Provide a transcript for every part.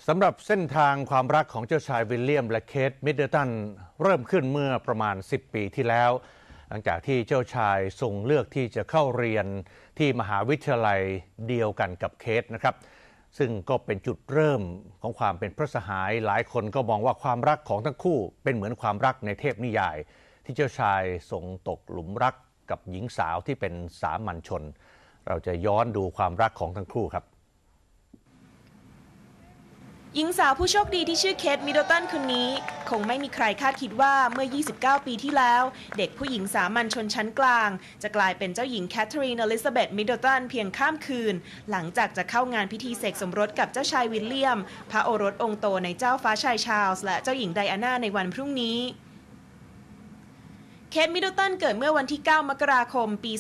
สำหรับเส้นทางความรักของเจ้าชายวิลเลียมและเคทมิดเดิลตันเริ่มขึ้นเมื่อประมาณ10 ปีที่แล้วหลังจากที่เจ้าชายทรงเลือกที่จะเข้าเรียนที่มหาวิทยาลัยเดียวกันกับเคทนะครับซึ่งก็เป็นจุดเริ่มของความเป็นพระสหายหลายคนก็มองว่าความรักของทั้งคู่เป็นเหมือนความรักในเทพนิยายที่เจ้าชายทรงตกหลุมรักกับหญิงสาวที่เป็นสามัญชนเราจะย้อนดูความรักของทั้งคู่ครับหญิงสาวผู้โชคดีที่ชื่อเคทมิดเดิลตันคนนี้คงไม่มีใครคาดคิดว่าเมื่อ 29 ปีที่แล้วเด็กผู้หญิงสามัญชนชั้นกลางจะกลายเป็นเจ้าหญิงแคทเธอรีนอลิซาเบธมิดเดิลตันเพียงข้ามคืนหลังจากจะเข้างานพิธีเสกสมรสกับเจ้าชายวิลเลียมพระโอรสองค์โตในเจ้าฟ้าชายชาร์ลส์และเจ้าหญิงไดอาน่าในวันพรุ่งนี้เคทมิดเดิลตันเกิดเมื่อวันที่ 9 มกราคม ปี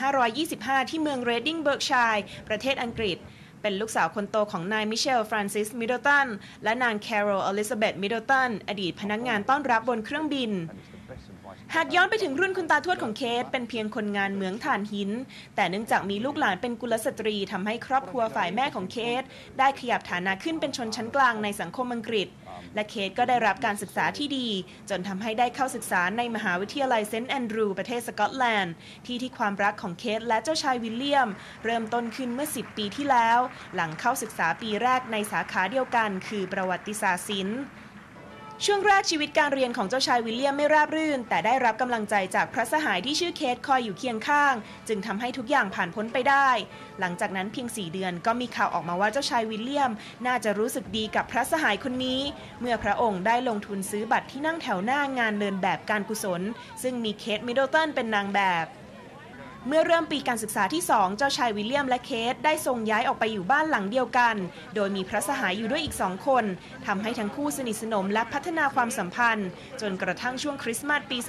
2525 ที่เมืองเรดดิ้งเบิร์กชัยร์ประเทศอังกฤษเป็นลูกสาวคนโตของนายมิเชลฟรานซิสมิดเดิลตันและนางแคโรลอลิซาเบธมิดเดิลตันอดีตพนักงานต้อนรับบนเครื่องบินหากย้อนไปถึงรุ่นคุณตาทวดของเคทเป็นเพียงคนงานเหมืองถ่านหินแต่เนื่องจากมีลูกหลานเป็นกุลสตรีทำให้ครอบครัวฝ่ายแม่ของเคทได้ขยับฐานะขึ้นเป็นชนชั้นกลางในสังคมอังกฤษและเคทก็ได้รับการศึกษาที่ดีจนทำให้ได้เข้าศึกษาในมหาวิทยาลัยเซนต์แอนดรูว์ประเทศสกอตแลนด์ที่ความรักของเคทและเจ้าชายวิลเลียมเริ่มต้นขึ้นเมื่อ10 ปีที่แล้วหลังเข้าศึกษาปีแรกในสาขาเดียวกันคือประวัติศาสตร์ศิลป์ช่วงแรกชีวิตการเรียนของเจ้าชายวิลเลียมไม่ราบรื่นแต่ได้รับกำลังใจจากพระสหายที่ชื่อเคทคอยอยู่เคียงข้างจึงทำให้ทุกอย่างผ่านพ้นไปได้หลังจากนั้นเพียง4 เดือนก็มีข่าวออกมาว่าเจ้าชายวิลเลียมน่าจะรู้สึกดีกับพระสหายคนนี้เมื่อพระองค์ได้ลงทุนซื้อบัตรที่นั่งแถวหน้างานเดินแบบการกุศลซึ่งมีเคทมิดเดิลตันเป็นนางแบบเมื่อเริ่มปีการศึกษาที่ 2 เจ้าชายวิลเลียมและเคทได้ทรงย้ายออกไปอยู่บ้านหลังเดียวกันโดยมีพระสหายอยู่ด้วยอีก2 คนทำให้ทั้งคู่สนิทสนมและพัฒนาความสัมพันธ์จนกระทั่งช่วงคริสต์มาสปี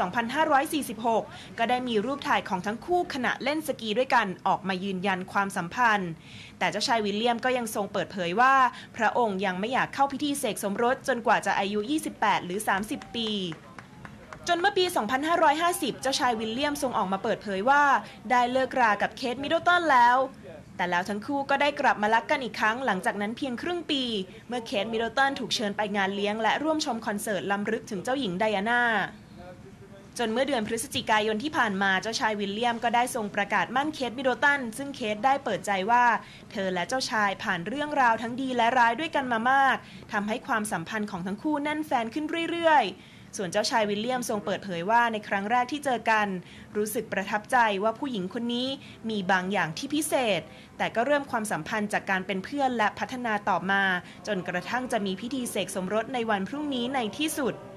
2546 ก็ได้มีรูปถ่ายของทั้งคู่ขณะเล่นสกีด้วยกันออกมายืนยันความสัมพันธ์แต่เจ้าชายวิลเลียมก็ยังทรงเปิดเผยว่าพระองค์ยังไม่อยากเข้าพิธีเสกสมรสจนกว่าจะอายุ 28 หรือ 30 ปีจนเมื่อปี 2550 เจ้าชายวิลเลียมทรงออกมาเปิดเผยว่าได้เลิกรากับเคทมิดเดิลตันแล้วแต่แล้วทั้งคู่ก็ได้กลับมารักกันอีกครั้งหลังจากนั้นเพียงครึ่งปีเมื่อเคทมิดเดิลตันถูกเชิญไปงานเลี้ยงและร่วมชมคอนเสิร์ตรำลึกถึงเจ้าหญิงไดอาน่าจนเมื่อเดือนพฤศจิกายนที่ผ่านมาเจ้าชายวิลเลียมก็ได้ทรงประกาศมั่นเคทมิดเดิลตันซึ่งเคทได้เปิดใจว่าเธอและเจ้าชายผ่านเรื่องราวทั้งดีและร้ายด้วยกันมามากทำให้ความสัมพันธ์ของทั้งคู่แน่นแฟนขึ้นเรื่อยๆส่วนเจ้าชายวิลเลียมทรงเปิดเผยว่าในครั้งแรกที่เจอกันรู้สึกประทับใจว่าผู้หญิงคนนี้มีบางอย่างที่พิเศษแต่ก็เริ่มความสัมพันธ์จากการเป็นเพื่อนและพัฒนาต่อมาจนกระทั่งจะมีพิธีเสกสมรสในวันพรุ่งนี้ในที่สุด